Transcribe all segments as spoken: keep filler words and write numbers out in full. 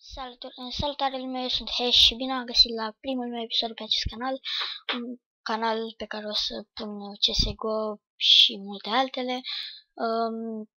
Salutare, salutare lumea, eu sunt Hesh și bine am găsit la primul meu episod pe acest canal, un canal pe care o să pun C S G O și multe altele. Um,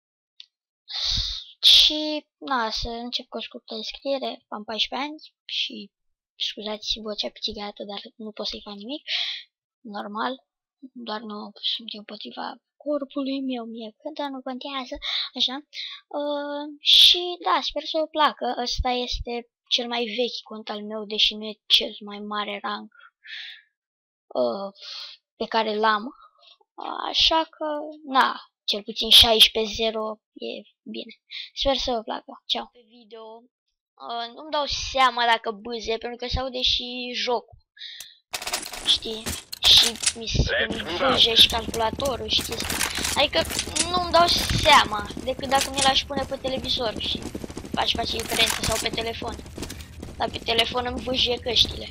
și, na, să încep cu o scurtă descriere. Am paisprezece ani și, scuzați vocea pițigată, dar nu pot să-i fac nimic, normal, doar nu sunt împotriva corpului meu, mie cântă, nu contează, așa. Uh, și da, sper să o placă. Ăsta este cel mai vechi cont al meu, deși nu e cel mai mare rang uh, pe care l-am. Așa că, na, cel puțin șaisprezece zero e bine. Sper să vă placă. Ceau. Pe video uh, nu-mi dau seama dacă bâze, pentru că se aude și jocul. Știi? Și mi se fuge și calculatorul și chestii. Adică nu-mi dau seama decât dacă mi l-aș pune pe televizor și aș face diferență, sau pe telefon. Dar pe telefon îmi vâjie căștile.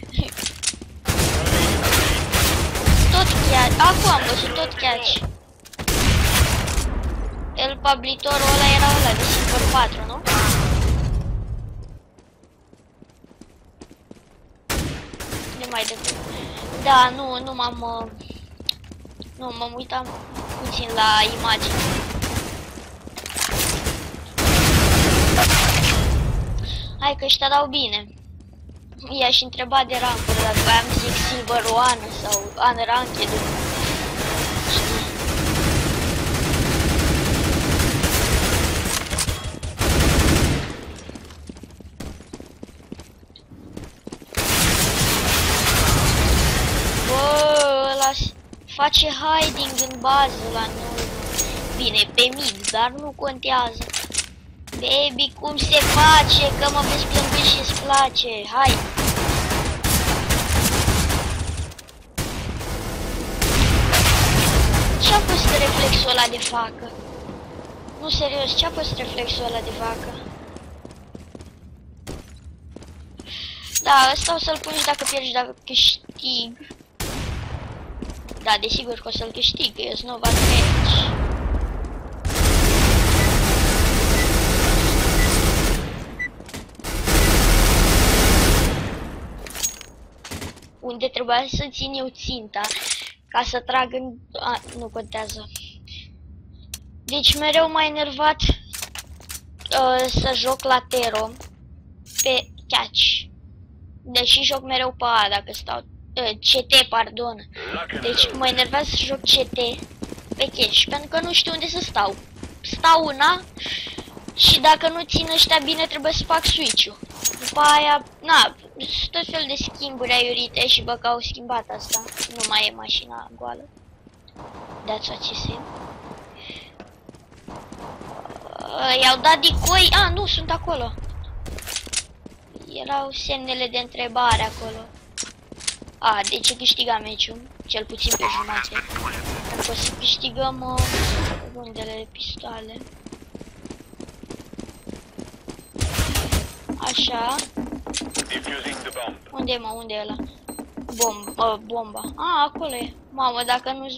Tot chiar, acum am văzut tot catch. El pablitorul ăla era ăla de Silver patru, nu? Nu mai decât. Da, nu, nu m-am... Uh, nu, m-am uitat puțin la imagine. Hai că ăștia dau bine. I-aș întreba de rankuri, dacă voiam zic Silver unu sau Unranked. Face hiding în bază la noi. Bine, pe mid, dar nu contează. Baby, cum se face? Că mă vezi plângând și îți place. Hai! Ce-a fost reflexul ăla de facă? Nu, serios, ce-a fost reflexul ăla de vacă? Da, ăsta o să-l pun și dacă pierzi, dacă câștig. Da, desigur că o să-l câștig, că eu sunt nova treci. Unde trebuia să țin eu ținta, ca să trag în... A, nu contează. Deci mereu m-a enervat uh, să joc la Tero pe catch. Deși joc mereu pe A dacă stau... C T, pardon. Deci mă enervează să joc C T pe cash, pentru că nu știu unde să stau. Stau în A și dacă nu țin ăștia bine trebuie să fac switch-ul. După aia, na, tot fel de schimburi aiurite și bă că au schimbat asta. Nu mai e mașina goală. That's what she said. Uh, I-au dat decoy. Ah, nu, sunt acolo. Erau semnele de întrebare acolo. A, deci câștigam meciul, cel puțin pe jumate. Pentru că o să câștigăm uh, rundele de pistoale. Așa. Unde e, mă, unde e ăla? Bom, uh, bomba. A, acolo e. Mamă, dacă nu...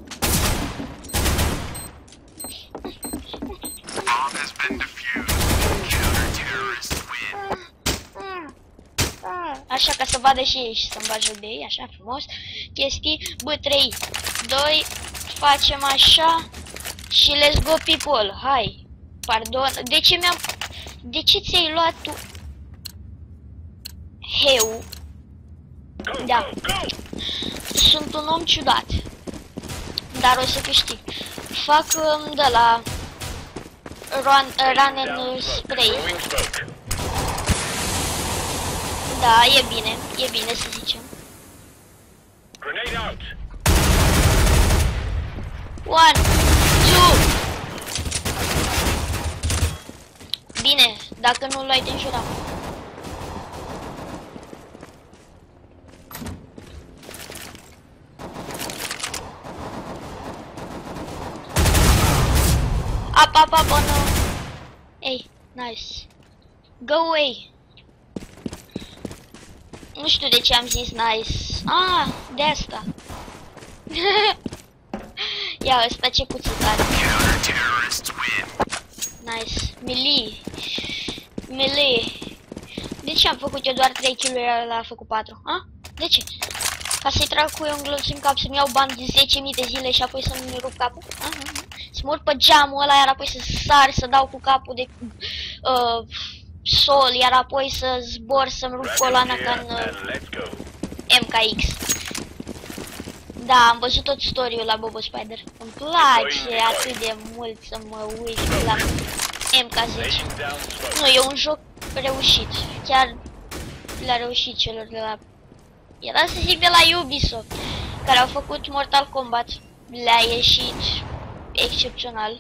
Așa, ca să vadă și ei și să-mi bagi de ei, așa frumos. Chestii, bă, trei, doi, facem așa și let's go people, hai. Pardon, de ce mi-am... De ce ți-ai luat tu... Heu? Da. Sunt un om ciudat. Dar o să câștig. Fac um, de la... Run, uh, run and spray. Da, e bine, e bine să zicem. One, two. Bine, dacă nu l-ai te înjuram. Up, up, up, oh no. Hey, nice. Go away. Nu știu de ce am zis nice. Ah, de asta. Ia ăsta ce cuțit are. Nice. Melee. Melee. De ce am făcut eu doar trei kill-uri, el a făcut patru? A? De ce? Ca să-i trag cu eu un glonț în cap, să-mi iau bani de zece mii de zile și apoi să-mi rup capul? A? Să mă urc pe geamul ăla, iar apoi să sar, să dau cu capul de uh, sol, iar apoi să zbor, să-mi rup coloana ca în uh, M K X. Da, am văzut tot story-ul la Bobo Spider. Îmi place atât de mult să mă uit la M K zece. Nu, e un joc reușit. Chiar le-a reușit celor de la... Era să zic de la Ubisoft, care au făcut Mortal Kombat. Le-a ieșit excepțional.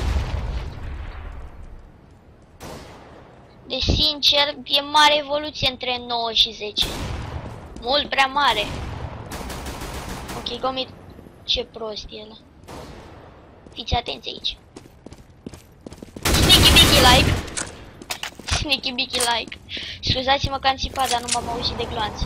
Deci, sincer, e mare evoluție între nouă și zece. Mult prea mare. Ok, Gomit, ce prost e ăla. Fiți atenți aici. Sneaky Biggy like. Sneaky Biggy like. Scuzați-mă că am țipat, dar nu m-am auzit de gloanțe.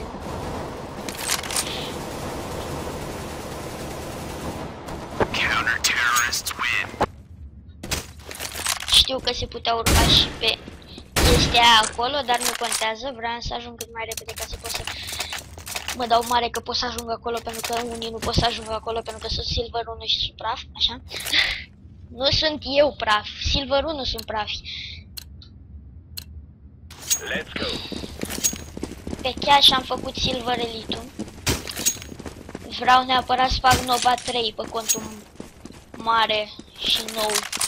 Știu că se putea urca și pe chestia aia acolo, dar nu contează. Vreau să ajung cât mai repede ca să pot să... Mă dau mare că pot să ajung acolo, pentru că unii nu pot să ajungă acolo, pentru că sunt Silver unu și sunt praf, așa. Nu sunt eu praf, Silver unu sunt prafi. Let's go. Pe chiar și-am făcut Silver Elite-ul. Vreau neapărat să fac Nova trei pe contul mare și nou.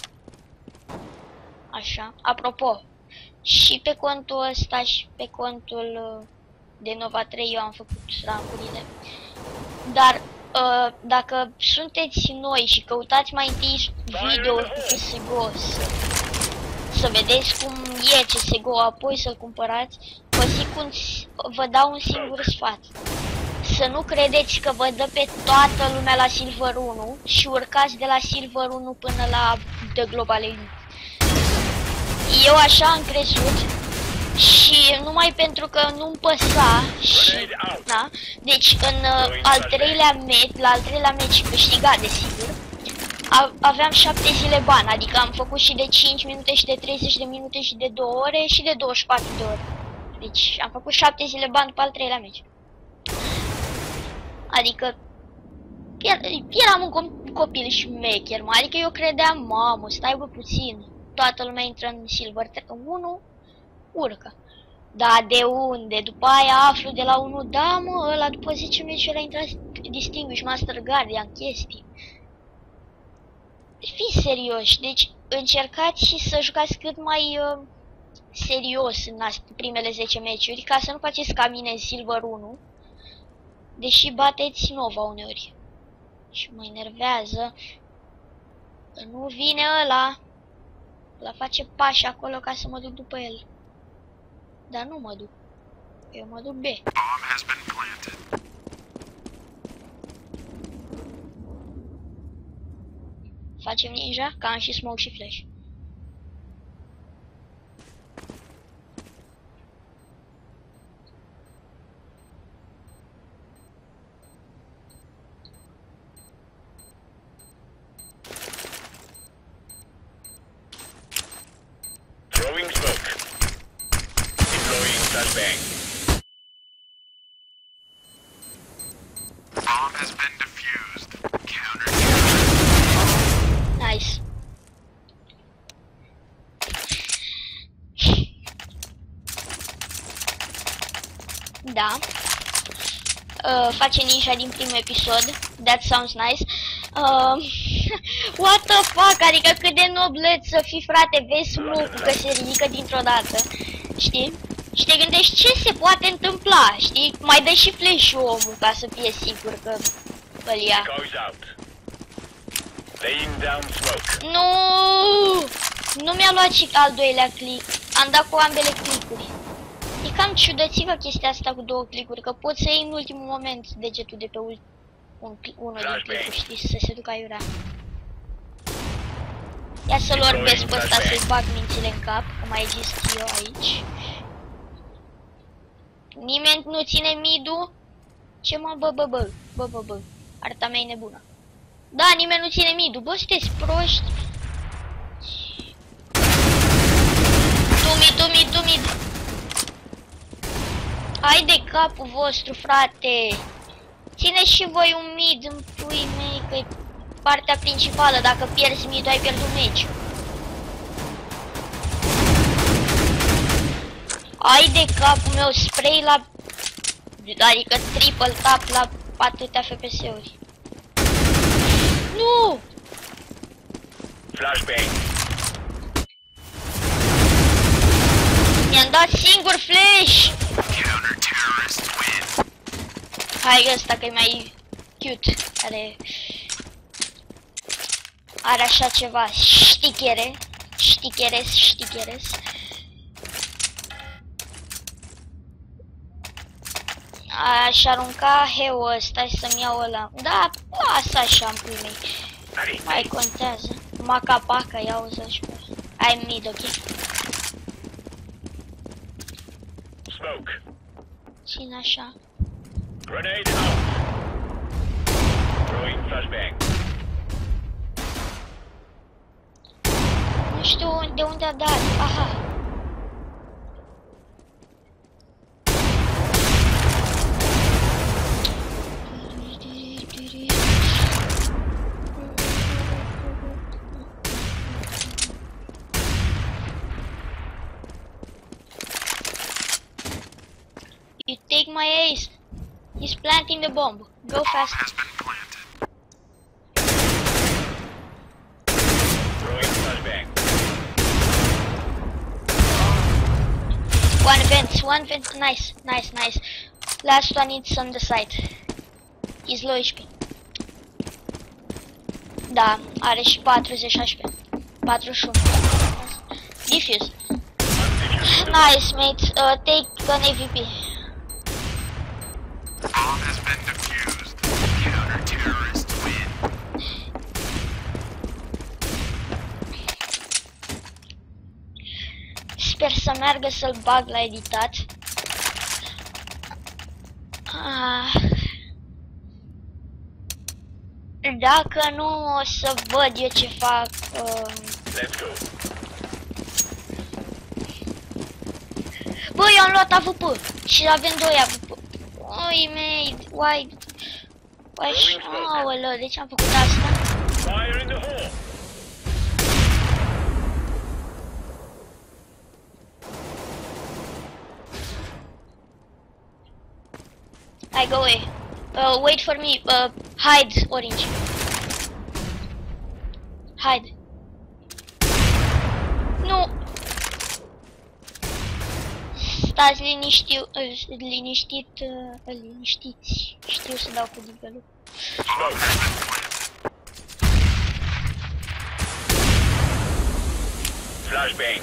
Așa, apropo, și pe contul ăsta și pe contul de Nova trei eu am făcut rancurile. Dar uh, dacă sunteți noi și căutați mai întâi video-ul cu C S G O să, să vedeți cum e C S G O, apoi să-l cumpărați, vă zic un, vă dau un singur sfat. Să nu credeți că vă dă pe toată lumea la Silver unu și urcați de la Silver unu până la The Global Elite. Eu așa am crezut și numai pentru că nu-mi păsa și, da, deci în uh, al treilea match, la al treilea match câștigat, desigur, aveam șapte zile bani, adică am făcut și de cinci minute și de treizeci de minute și de două ore și de douăzeci și patru de ore. Deci am făcut șapte zile bani după al treilea match. Adică eram un copil șmecher, mă, adică eu credeam, mamă, stai bă puțin, toată lumea intră în Silver unu, urcă. Da, de unde? După aia aflu de la unu, da mă, ăla după zece meciuri a intrat Distinguished Master Guardian, chestii. Fiți serioși, deci încercați și să jucați cât mai uh, serios în primele zece meciuri, ca să nu faceți ca mine în Silver unu, deși bateți Nova uneori. Și mă enervează că nu vine ăla, ăla face pași acolo ca să mă duc după el. Dar nu mă duc, eu mă duc B. Facem ninja, că am și smoke și flash. Throwing smoke. Deploying flashbang. Bomb has been defused. Counter. Nice. Da. Uh, face ninja din primul episod. That sounds nice. Uh, what the fuck? Adică cât de noblet să fii, frate, vezi smoke-ul că se ridică dintr-o dată. Știi? Și te gândești ce se poate întâmpla, știi? Mai dă și flash-ul omul ca să fie sigur că îl ia. Nu! Nu mi-a luat și al doilea click. Am dat cu ambele clickuri. E cam ciudățivă chestia asta cu două clickuri, că poți să iei în ultimul moment degetul de pe ul un, unul din clickuri, știi, să se ducă aiurea. Ia să-l orbesc pe ăsta, să-i bag mințile în cap, că mai exist eu aici. Nimeni nu ține mid-ul? Ce mă, bă, bă, bă, bă, bă, bă, arta mea e nebună. Da, nimeni nu ține mid-ul, bă, sunteți proști. Tu mid, tu mid, tu mid. Hai de capul vostru, frate! Țineți și voi un mid în pui mei, că e partea principală. Dacă pierzi mid, ai pierdut meci. Hai de capul meu, spray la... Adică triple tap la atâtea F P S-uri. Nu! Flashbang. Mi-am dat singur flash! Counter-terrorists win. Hai ăsta că e mai cute. Are... Are așa ceva. Știchere. Șticheres, șticheres. Aș arunca heu ăsta și să-mi iau ăla. Da, lasă așa în pui mei. Mai contează. Maca-paca, ia o să-și pe. Ai mid, ok? Smoke. Ține așa. Grenade out. Throwing flashbang. Nu știu de unde a dat. Aha. You take my ace. He's planting the bomb. Go fast. Has been planted. Throwing flashbang. One vent, one vent. Nice, nice, nice. Last one is on the side. He's low H P. Da, are și patruzeci H P. patruzeci și unu. Diffuse. Nice, mate. Uh, take an A V P. Bomb has been defused. Counter-terrorists win. Sper să meargă să-l bag la editat. Ah. Dacă nu, o să văd eu ce fac. Uh... Let's go. Băi, am luat A V P și avem doi A V P. Oi, mei, why? Why? Aoleu, de ce am făcut asta? Fire in the hole. I go away. Uh, wait for me. Uh, hide, orange. Hide. Nu. Stați liniștiu, liniștit, uh, liniștiți. Știu să dau cu divelul. Flashbang.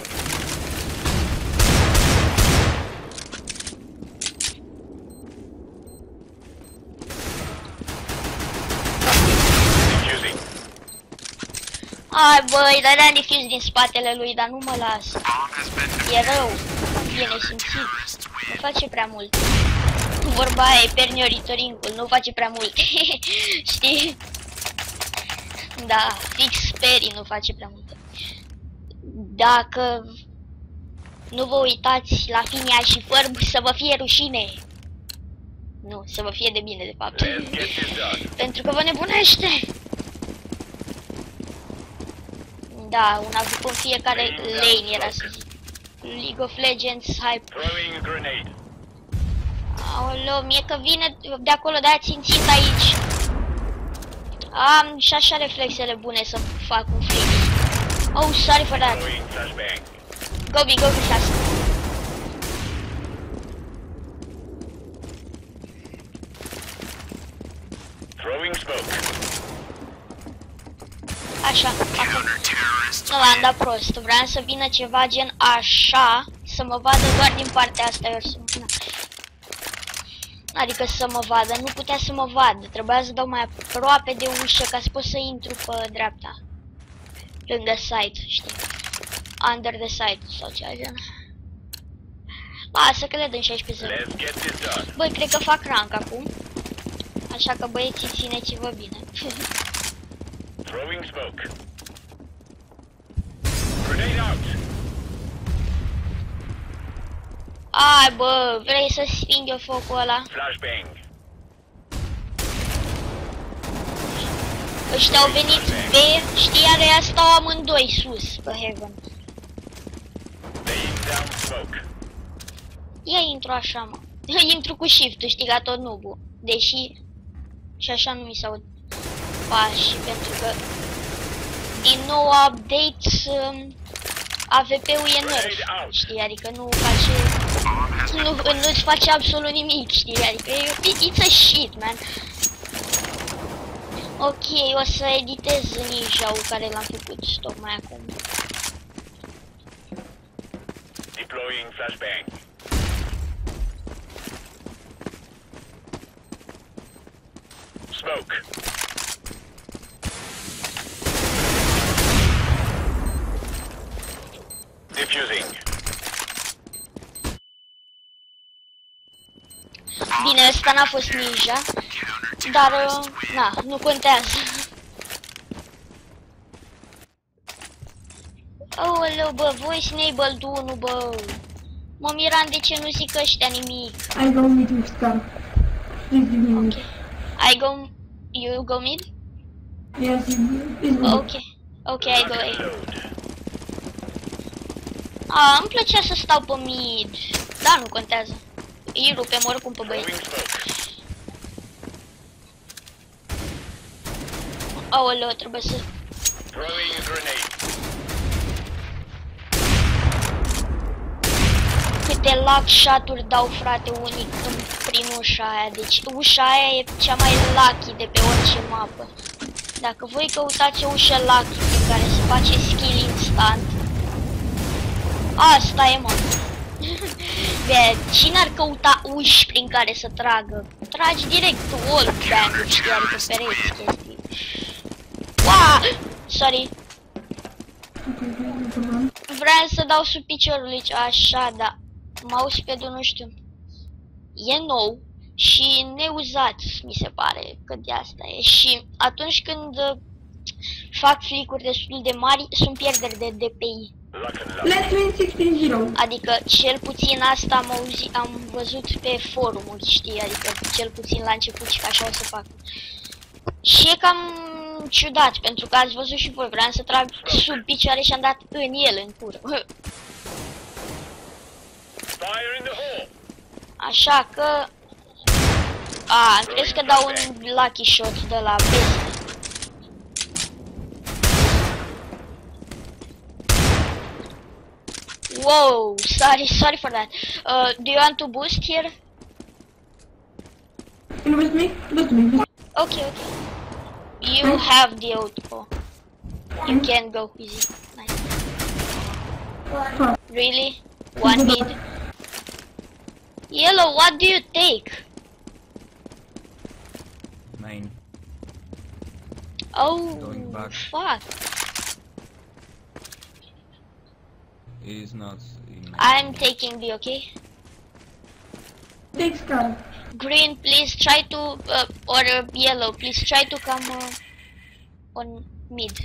Defusing. Ai băi, dădeam defuse din spatele lui, dar nu mă las. Bomb has been E rău. E nesimțit. Nu face prea mult. Vorba aia e pernioritorincul, nu face prea mult. Știi? Da, fix Peri nu face prea mult. Dacă nu vă uitați la Finia și Fărb, să vă fie rușine. Nu, să vă fie de bine, de fapt. Let's get this done. Pentru că vă nebunește. Da, un avut în fiecare lane era să zic. League of Legends hype. Throwing a grenade. Aoleu, mie că vine de acolo, de-aia țin țint aici. Am și așa reflexele bune să fac un flick. Oh, sorry for that. Throwing flashbang. Go be, go be fast. Throwing smoke. Așa, acum. Counter-terrorists Nu, am dat prost. Vreau să vină ceva gen așa, să mă vadă doar din partea asta. Eu să... Adică să mă vadă, nu putea să mă vadă. Trebuia să dau mai aproape de ușă ca să pot să intru pe dreapta. Lângă site, știi? Under the site sau ceva gen. Lasă că le dăm șaisprezece zero. Let's get this done. Băi, cred că fac rank acum. Așa că băieții, țineți-vă bine. Throwing smoke. Grenade out. Ai, bă, vrei să sting eu focul ăla? Flashbang. Ăștia au venit B, știi, iar ăia stau amândoi sus, pe Heaven. Laying down smoke. Ia intru așa, mă. Intru cu shift-ul, știi, ca tot nubu. Deși și așa nu mi s-au pași, pentru că din nou update um, A V P-ul e nerf, știi, adică nu face, nu, nu-ți face absolut nimic, știi, adică e, it's a shit, man. Ok, o să editez ninja-ul care l-am făcut tocmai acum. Deploying flashbang. Smoke. Diffusing. Bine, ăsta n-a fost ninja, dar, uh, na, nu contează. Aoleu, bă, voice enabled unu, bă. Mă miram de ce nu zic ăștia nimic. I go mid with Scar. Please give me mid. I go, you go mid? Yes, it's good. Ok, ok, I go A. A, îmi plăcea să stau pe mid, dar nu contează. Îi rupem oricum pe băieți. Throwing smoke. Aoleu, trebuie să... Throwing a grenade. Câte luck shot-uri dau, frate, unic în prin ușa aia. Deci ușa aia e cea mai lucky de pe orice mapă. Dacă voi căutați o ușă lucky prin care se face skill instant, asta e, mă. Bine, cine ar căuta uși prin care să tragă? Tragi direct wall bang, știi, adică pereți chestii. Uaa! Sorry. Vreau să dau sub piciorul aici, așa, da. Mousepad-ul, nu știu. E nou și neuzat, mi se pare că de asta e. Și atunci când uh, fac flick-uri destul de mari, sunt pierderi de D P I. Let's win sixteen zero. Adică cel puțin asta am, auzi, am văzut pe forumuri, știi, adică cel puțin la început și că așa o să fac. Și e cam ciudat, pentru că ați văzut și voi, vreau să trag sub picioare și am dat în el, în cură. Fire in the hole. Așa că... A, am crezut că dau un lucky shot de la best. Wow, sorry, sorry for that. Uh, do you want to boost here? You with me? With me. Okay, okay. You have the auto. You can go easy. Nice. Really? One mid? Yellow, what do you take? Main. Oh, Going back. fuck. Is not in. I'm taking B, okay? Take Scar. Green, please try to, uh, or uh, yellow, please try to come uh, on mid.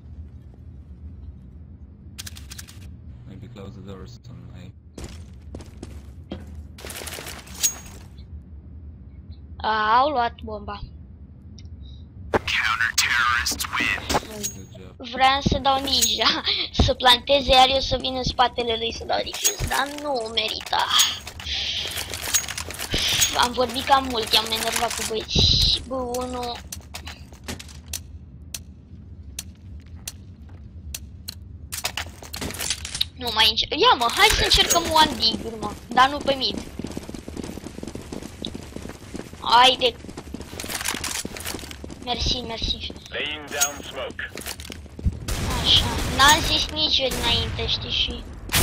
Maybe close the doors on A. Ah, au luat bomba. Counter-terrorists win. Good job. Vreau să dau ninja, să planteze, iar eu să vin în spatele lui să dau defuse, dar nu merita. Am vorbit cam mult, i-am enervat cu băieți. Bă, unu... Nu mai încerc. Ia, mă, hai să încercăm one dig, mă, dar nu pe mid. Haide. Mersi, mersi. Laying down smoke. Așa, n-am zis nici eu dinainte, știi, și...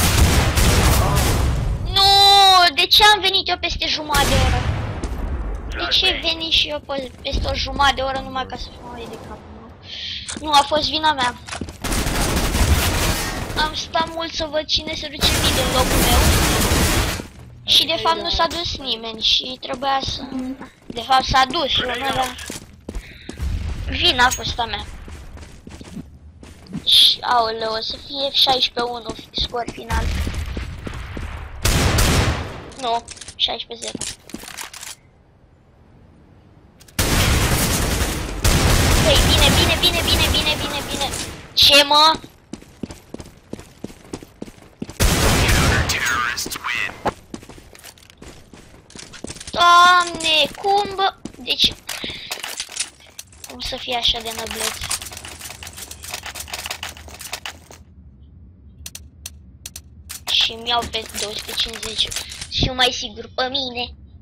Nu, de ce am venit eu peste jumătate de oră? De ce veni și eu pe, peste o jumătate de oră numai ca să fiu mai de cap? Nu? Nu, a fost vina mea. Am stat mult să văd cine se duce mid în locul meu. Și de fapt nu s-a dus nimeni și trebuia să... De fapt s-a dus unul ăla. Vina a fost a mea. Și, aoleu, o să fie șaisprezece unu scor final. Nu, șaisprezece zero. Păi, bine, bine, bine, bine, bine, bine, bine. Ce, mă? Counter-terrorists win. Doamne, cum, bă? Deci... Cum să fie așa de năbleț? Și îmi iau pe două sute cincizeci. Și mai sigur pe mine.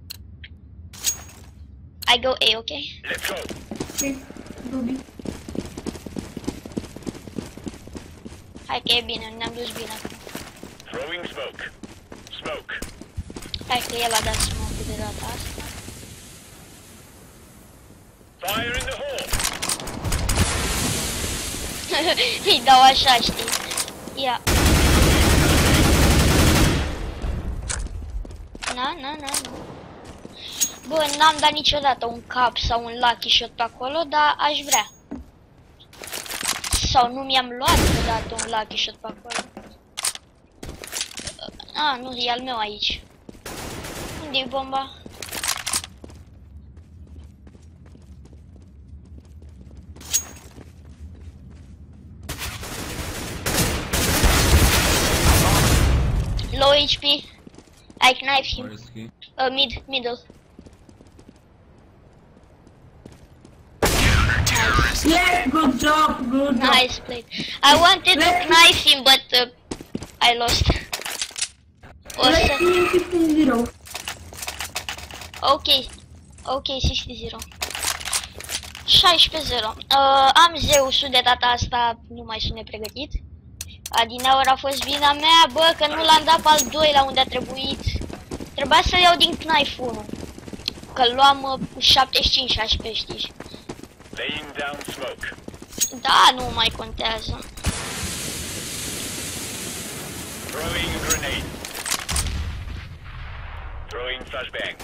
I go A, ok? Let's go. Ok, Ruby. Hai că e bine, ne-am dus bine acum. Throwing smoke. Smoke. Hai că el a dat smoke de data asta. Fire in the hole. Îi dau așa, știi? Ia. Na, na, na, na. Bă, n-am dat niciodată un cap sau un lucky shot pe acolo, dar aș vrea. Sau nu mi-am luat vreodată un lucky shot pe acolo. A, nu, e al meu aici. Unde-i bomba? Low H P. I knife him. Where is he? Uh, mid, middle. Counter-terrorists. Yeah, good job, good job. Nice play. I wanted to knife him, but uh, I lost. O Let's să... win sixteen zero. Ok. Ok, șaisprezece zero. șaisprezece zero. Uh, am Zeusul de data asta, nu mai sunt nepregătit. Adineaur a fost vina mea, bă, că nu l-am dat pe al doilea unde a trebuit. Trebuia să iau din knife unu. Că luam uh, șaptezeci și cinci șaisprezece, știi? Laying down smoke. Da, nu mai contează. Throwing grenade. Throwing flashbang.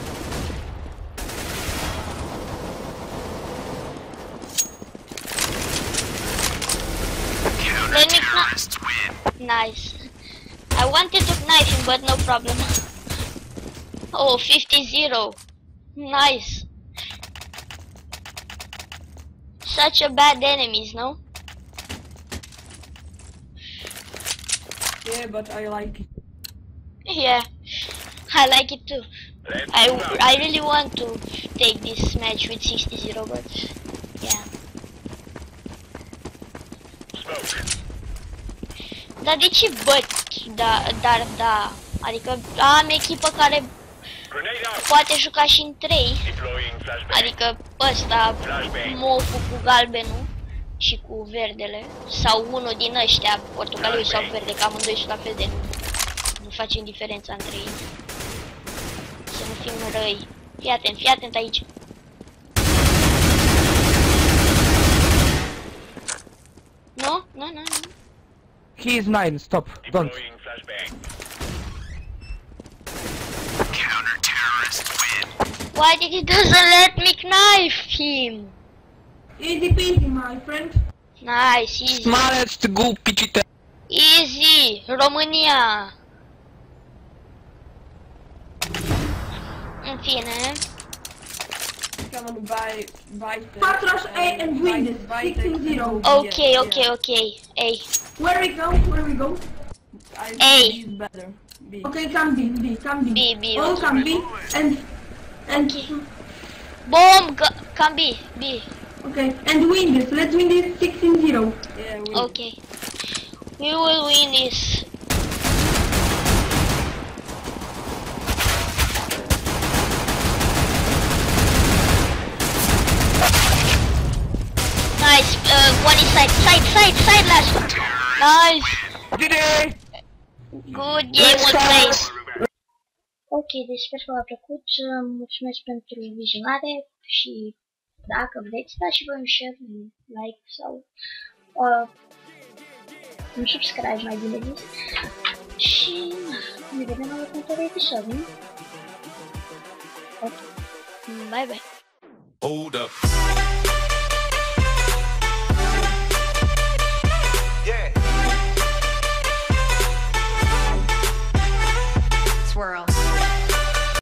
Counter-terrorists win. Nice. I wanted to knife him, but no problem. Oh, fifty zero. Nice. Such a bad enemies, no? Yeah, but I like it. Yeah, I like it too. Let's I, move out. I really want to take this match with sixty zero, but yeah. Smoke. Dar de ce băt? Da, dar da. Adică am echipă care Grenade out. poate juca și în trei. Deploying flashbang. Adică ăsta, moful cu galbenul și cu verdele. Sau unul din ăștia, portocaliu sau verde, că amândoi sunt la fel de nu. Nu facem diferența între ei. Să nu fim răi. Fii atent, fii atent aici. Nu? Nu, nu, nu. He is mine, stop, don't. Deploying flashbang. Counter-terrorists win. Why did he doesn't let me knife him? Easy peasy, my friend. Nice, easy. Smalest głupicite. Easy, România. În fine. Come on, buy, buy the, Patras A and win this. buy the- sixteen zero. Ok, Yeah, ok, yeah. ok. Ei, Where we go? Where we go? I think A. B is better. B. Okay, come B, B, come B. B, B, All okay. come B and and bomb, can be, B. okay, and win this. Let's win this sixteen zero. Yeah, we. Ok. We will win this. Nice, uh, one is side, side, side, side last one. Nice. Dide! Good game, well played. Ok, deci sper că v-a plăcut, mulțumesc pentru vizionare și dacă vreți, dați și voi un share, un like sau uh, un subscribe, mai bine zis. Și ne vedem la următorul episod, nu? Ok, bye bye. Hold up. Swirl.